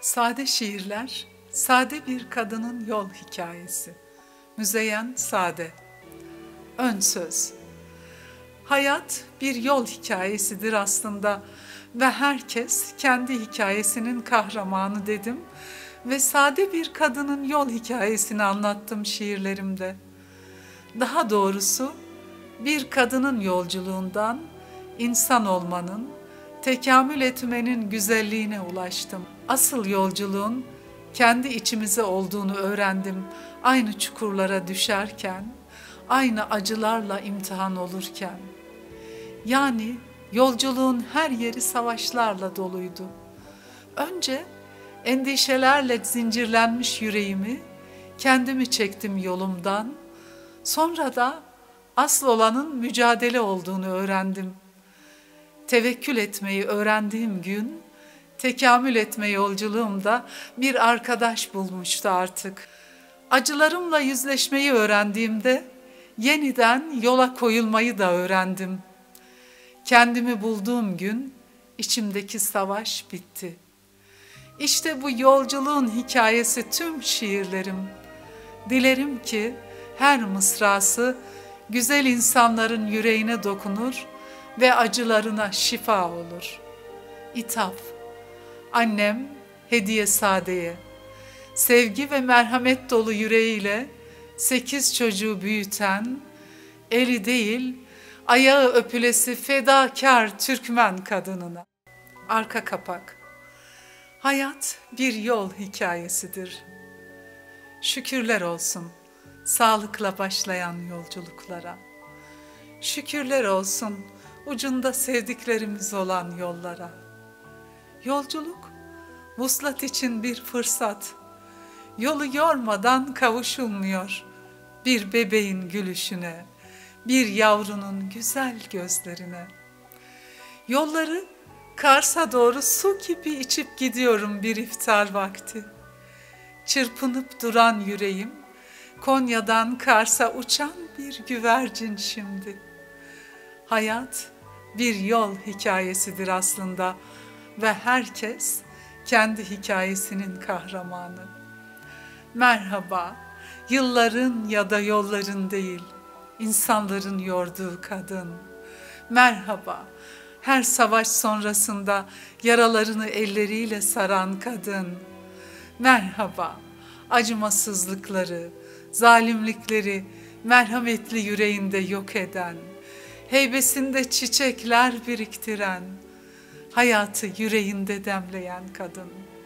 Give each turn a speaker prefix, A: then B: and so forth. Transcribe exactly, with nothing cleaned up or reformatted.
A: Sade şiirler, sade bir kadının yol hikayesi. Müzeyyen Sade. Ön söz. Hayat bir yol hikayesidir aslında ve herkes kendi hikayesinin kahramanı dedim ve sade bir kadının yol hikayesini anlattım şiirlerimde. Daha doğrusu bir kadının yolculuğundan insan olmanın, tekamül etmenin güzelliğine ulaştım. Asıl yolculuğun kendi içimize olduğunu öğrendim. Aynı çukurlara düşerken, aynı acılarla imtihan olurken. Yani yolculuğun her yeri savaşlarla doluydu. Önce endişelerle zincirlenmiş yüreğimi, kendimi çektim yolumdan. Sonra da asıl olanın mücadele olduğunu öğrendim. Tevekkül etmeyi öğrendiğim gün, tekamül etme yolculuğumda bir arkadaş bulmuştu artık. Acılarımla yüzleşmeyi öğrendiğimde, yeniden yola koyulmayı da öğrendim. Kendimi bulduğum gün, içimdeki savaş bitti. İşte bu yolculuğun hikayesi tüm şiirlerim. Dilerim ki her mısrası güzel insanların yüreğine dokunur ve acılarına şifa olur. İthaf. Annem Hediye Sade'ye, sevgi ve merhamet dolu yüreğiyle sekiz çocuğu büyüten, eli değil ayağı öpülesi fedakar Türkmen kadınına. Arka kapak. Hayat bir yol hikayesidir. Şükürler olsun sağlıkla başlayan yolculuklara. Şükürler olsun ucunda sevdiklerimiz olan yollara. Yolculuk, vuslat için bir fırsat. Yolu yormadan kavuşulmuyor bir bebeğin gülüşüne, bir yavrunun güzel gözlerine. Yolları Kars'a doğru su gibi içip gidiyorum bir iftar vakti. Çırpınıp duran yüreğim, Konya'dan Kars'a uçan bir güvercin şimdi. Hayat bir yol hikayesidir aslında ve herkes kendi hikayesinin kahramanı. Merhaba, yılların ya da yolların değil, insanların yorduğu kadın. Merhaba, her savaş sonrasında yaralarını elleriyle saran kadın. Merhaba, acımasızlıkları, zalimlikleri merhametli yüreğinde yok eden, heybesinde çiçekler biriktiren, hayatı yüreğinde demleyen kadın.